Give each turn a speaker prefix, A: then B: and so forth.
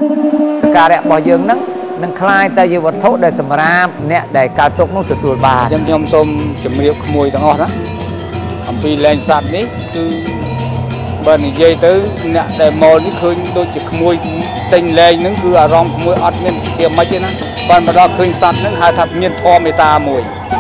A: ការៈរបស់យើងហ្នឹងនឹងคล้ายទៅជាវត្ថុដែលសម្រាប់អ្នកដែលកើតទុកនោះទទួលបានអញ្ចឹងខ្ញុំសូមជម្រាបក្មួយទាំងអស់ណាអំពីលែងសត្វនេះគឺបើនិយាយទៅអ្នកដែលមកនេះឃើញដូចជាក្មួយទិញលែងហ្នឹងគឺអារម្មណ៍ក្មួយអត់មានជាមិនទេណាបើមកដល់ឃើញសត្វហ្នឹងហៅថាមានធម៌មេត្តាមួយ